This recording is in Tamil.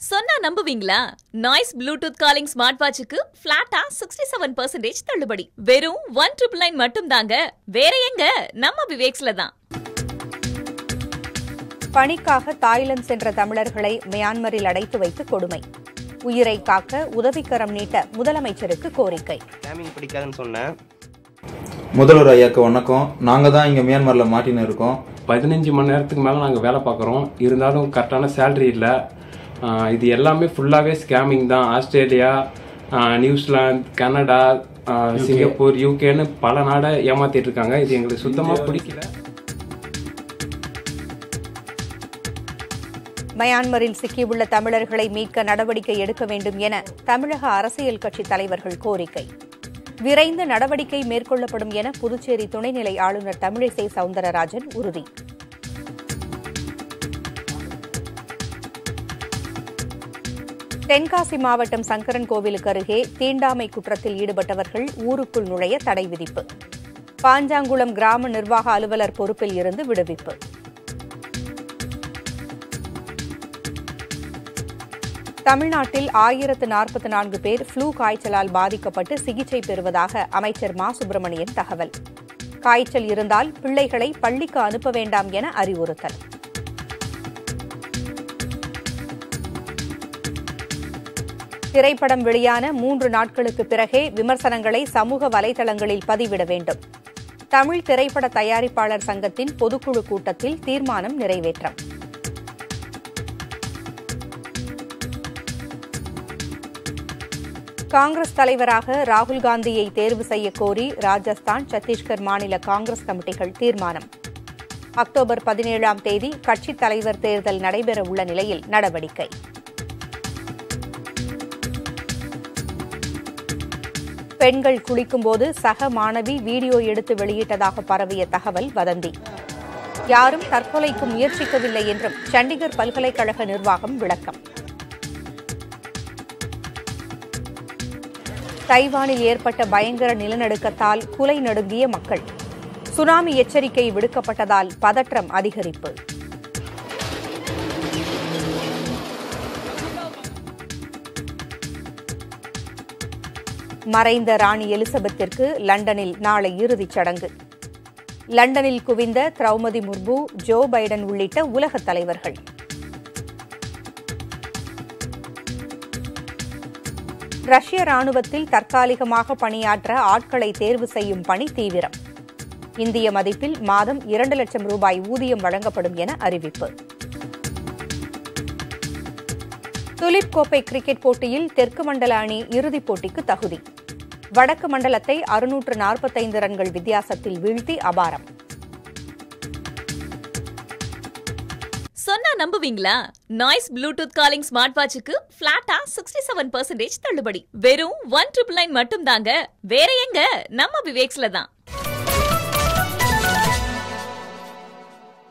சொன்னா நம்புவீங்களா? நாய்ஸ் ப்ளூடூத் காலிங் ஸ்மார்ட் வாட்சுக்கு ஃபிளாட்டா 67% தள்ளுபடி. வெறும் 1999 மட்டும் தாங்க. வேற எங்க? நம்ம விவேக்ஸ்ல தான். பணிக்காக தாய்லாந்து சென்ற தமிழர்களை மியான்மரில் அடைத்து வைத்து கொடுமை. உயிரை காக்க உதவிக்கரம் நீட்ட முதலமைச்சருக்கு கோரிக்கை. பிடிக்காதுன்னு சொன்னேன். முதல்வர் ஐயாக்கு வணக்கம். நாங்க தான் இங்க மியான்மர்ல மாட்டின்னு இருக்கோம். 15 மணி நேரத்துக்கு மேல நாங்க வேலை பார்க்குறோம். இருந்தாலும் கரெக்டான சேலரி இல்லை. இது எல்லாமே ஃபுல்லாவே ஸ்கேமிங் தான். ஆஸ்திரேலியா, நியூசிலாந்து, கனடா, சிங்கப்பூர், யூகேன்னு பல நாடை ஏமாத்திட்டு இருக்காங்க. இது எங்களுக்கு சுத்தமா பிடிக்கல. மியான்மரில் சிக்கியுள்ள தமிழர்களை மீட்க நடவடிக்கை எடுக்க வேண்டும் என தமிழக அரசியல் கட்சி தலைவர்கள் கோரிக்கை. விரைந்து நடவடிக்கை மேற்கொள்ளப்படும் என புதுச்சேரி துணைநிலை ஆளுநர் தமிழிசை சவுந்தரராஜன் உறுதி. தென்காசி மாவட்டம் சங்கரன் கோவிலுக்கு அருகே தீண்டாமை குற்றத்தில் ஈடுபட்டவர்கள் ஊருக்குள் நுழைய தடை விதிப்பு. பாஞ்சாங்குளம் கிராம நிர்வாக அலுவலர் பொறுப்பில் இருந்து விடுவிப்பு. தமிழ்நாட்டில் 1044 பேர் ஃப்ளூ காய்ச்சலால் பாதிக்கப்பட்டு சிகிச்சை பெறுவதாக அமைச்சர் மா சுப்பிரமணியன் தகவல். காய்ச்சல் இருந்தால் பிள்ளைகளை பள்ளிக்கு அனுப்ப வேண்டாம் என அறிவுறுத்தல். திரைப்படம் வெளியான 3 நாட்களுக்கு பிறகே விமர்சனங்களை சமூக வலைதளங்களில் பதிவிட வேண்டும். தமிழ் திரைப்பட தயாரிப்பாளர் சங்கத்தின் பொதுக்குழு கூட்டத்தில் தீர்மானம் நிறைவேற்றம். காங்கிரஸ் தலைவராக ராகுல் காந்தியை தேர்வு செய்ய கோரி ராஜஸ்தான், சத்தீஸ்கர் மாநில காங்கிரஸ் கமிட்டிகள் தீர்மானம். அக்டோபர் 17ஆம் தேதி கட்சித் தலைவர் தேர்தல் நடைபெறவுள்ள நிலையில் நடவடிக்கை. பெண்கள் குளிக்கும்போது சக மாணவி வீடியோ எடுத்து வெளியிட்டதாக பரவிய தகவல் வதந்தி. யாரும் தற்கொலைக்கு முயற்சிக்கவில்லை என்றும் சண்டிகர் பல்கலைக்கழக நிர்வாகம் விளக்கம். தைவானில் ஏற்பட்ட பயங்கர நிலநடுக்கத்தால் குலை நடுங்கிய மக்கள். சுனாமி எச்சரிக்கை விடுக்கப்பட்டதால் பதற்றம் அதிகரிப்பு. மறைந்த ராணி எலிசபெத்திற்கு லண்டனில் நாளை இறுதிச் சடங்கு. லண்டனில் குவிந்த திரௌபதி முர்மு, ஜோ பைடன் உள்ளிட்ட உலகத் தலைவர்கள். ரஷ்ய ராணுவத்தில் தற்காலிகமாக பணியாற்ற ஆட்களை தேர்வு செய்யும் பணி தீவிரம். இந்திய மதிப்பில் மாதம் 2 லட்சம் ரூபாய் ஊதியம் வழங்கப்படும் என அறிவிப்பு. துலிப் கோப்பை கிரிக்கெட் போட்டியில் தெற்கு மண்டல அணி இறுதிப் போட்டிக்கு தகுதி. வடக்கு மண்டலத்தை 645 ரன்கள் வித்தியாசத்தில் வீழ்த்தி அபாரம். சொன்னா நம்புவீங்களா? நாய்ஸ் ப்ளூடூத் காலிங் ஸ்மார்ட் வாட்சுக்கு ஃபிளாட்டா 67% தள்ளுபடி. வெறும் 1999 மட்டும் தாங்க. வேற எங்க? நம்ம விவேக்ஸ்ல தான்.